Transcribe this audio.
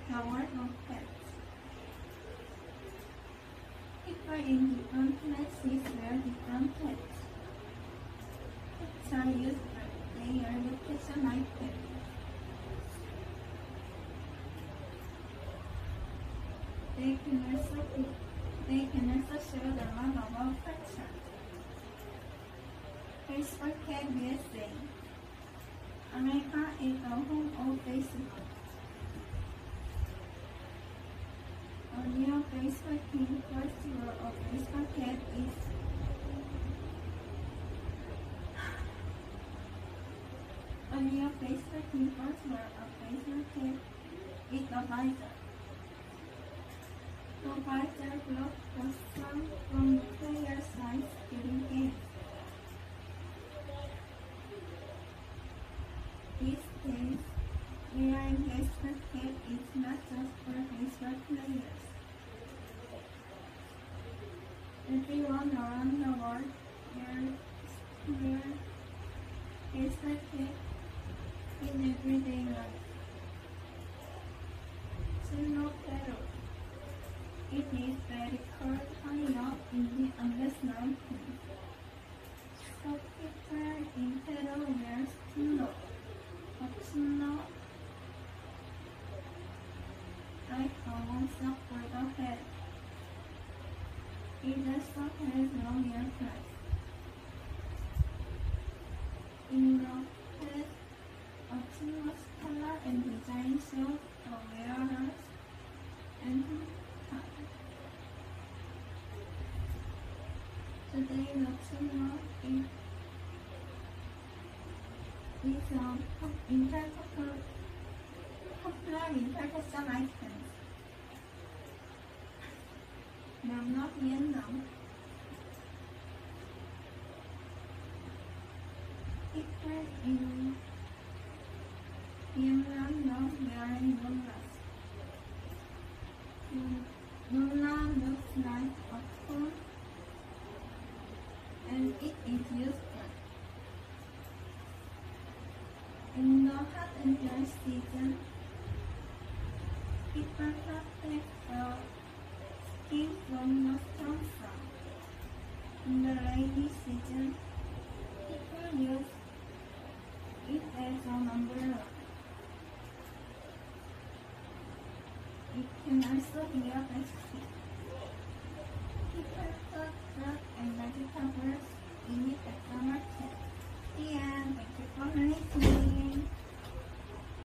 the world of pets. People in different places wear different pets. Pets are used for play or vacation items. They can also show the love of affection. Facebook Cat USA. America is the home of Facebook. A new Facebook team first row of Facebook Cat is a new Facebook team first row of Facebook Cat is a visor. The visor blocks the sun from the player's eyes during games. These days, wearing Facebook Cat is not just for Facebook players. Everyone around the world wears Facebook Cat in everyday life. Sino Pero. It is very cold high up in the Andes Mountains. So people in Peru wear snow. Snow like a monster for the head. It also has long earplugs. In the head, a seamless color and design shows the wearer's and time. Today, the Chino is popular interpretation items. Not Vietnam. People in Vietnam love wearing mullahs. Mullah looks like a phone and it is useful. In the hot and dry season, people protect the skin from the strong sun. In the rainy season, people use it as an umbrella. It can also be a best fit.